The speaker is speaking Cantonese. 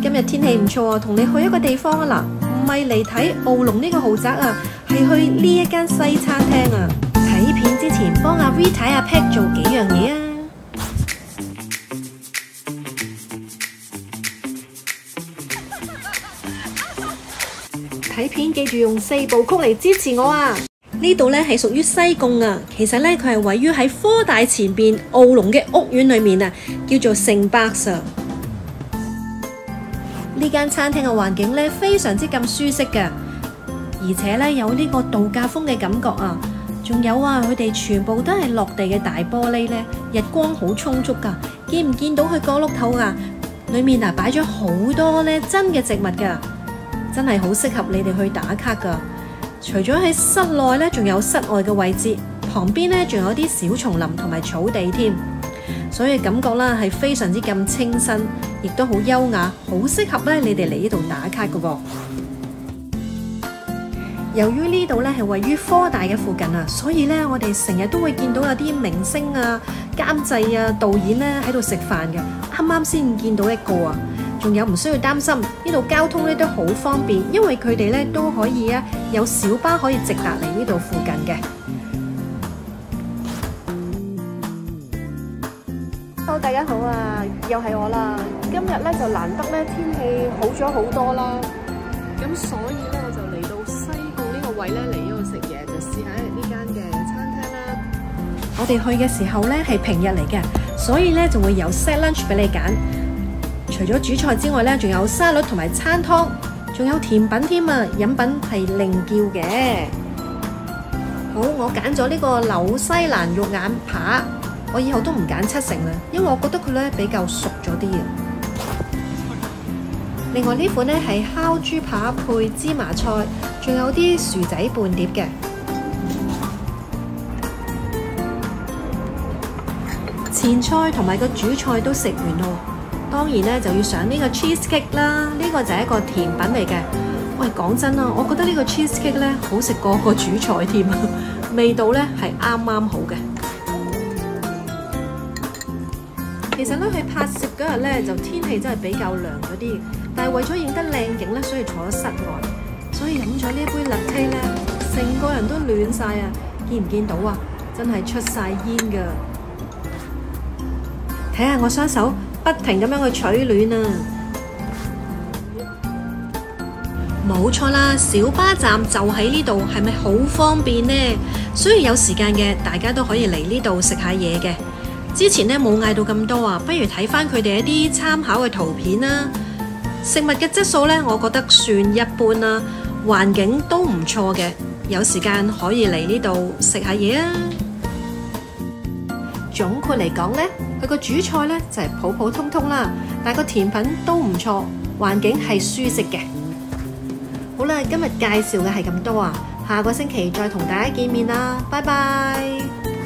今日天氣唔錯啊，同你去一個地方啊嗱，唔係嚟睇奧龍呢個豪宅啊，係去呢一間西餐廳啊。睇片之前幫阿 Rita 阿 Pat 做幾樣嘢啊。睇片記住用4部曲嚟支持我啊！呢度呢係屬於西貢啊，其實呢，佢係位於喺科大前邊奧龍嘅屋苑裏面啊，叫做聖巴薩。呢間餐廳嘅環境呢，非常之咁舒適嘅，而且呢，有呢個度假風嘅感覺啊！仲有啊，佢哋全部都係落地嘅大玻璃呢，日光好充足噶。見唔見到佢角落頭啊？裏面啊擺咗好多呢真嘅植物噶，真係好適合你哋去打卡噶。除咗喺室內呢，仲有室外嘅位置，旁邊呢仲有啲小叢林同埋草地添，所以感覺啦係非常之咁清新，亦都好優雅，好適合咧你哋嚟呢度打卡噶喎。由於呢度咧係位於科大嘅附近啊，所以咧我哋成日都會見到有啲明星啊、監製啊、導演咧喺度食飯嘅。啱啱先見到一個啊，仲有唔需要擔心，呢度交通咧都好方便，因為佢哋咧都可以啊有小巴可以直達嚟呢度附近嘅。Hello， 大家好啊，又係我啦。今日咧就難得咧天氣好咗好多啦，咁所以咧我就嚟到西貢呢個位咧嚟呢度食嘢，就試下呢間嘅餐廳啦。我哋去嘅時候咧係平日嚟嘅，所以咧就會有 set lunch 俾你揀。除咗主菜之外咧，仲有沙律同埋餐湯，仲有甜品添啊！飲品係另叫嘅。好，我揀咗呢個紐西蘭肉眼扒，我以後都唔揀7成啦，因為我覺得佢咧比較熟咗啲啊。另外呢款咧係烤豬扒配芝麻菜，仲有啲薯仔半碟嘅。前菜同埋個主菜都食完咯。當然咧就要上呢個 cheesecake 啦，呢個就係一個甜品嚟嘅。喂，講真啊，我覺得呢個 cheesecake 咧好食過個主菜添，味道咧係啱啱好嘅。其實咧去拍攝嗰日咧就天氣真係比較涼咗啲，但係為咗影得靚景咧，所以坐咗室外，所以飲咗呢杯 latte 咧，成個人都暖晒啊！見唔見到啊？真係出晒煙㗎！睇下我雙手不停咁樣去取暖啊！冇錯啦，小巴站就喺呢度，係咪好方便呢？所以有時間嘅大家都可以嚟呢度食下嘢嘅。之前呢冇嗌到咁多啊，不如睇翻佢哋一啲參考嘅圖片啦。食物嘅質素呢，我覺得算一般啦，環境都唔錯嘅。有時間可以嚟呢度食下嘢啊！總括嚟講呢，佢個主菜呢就係普普通通啦，但係個甜品都唔錯，環境係舒適嘅。好啦，今日介紹嘅係咁多啊，下個星期再同大家見面啦，拜拜。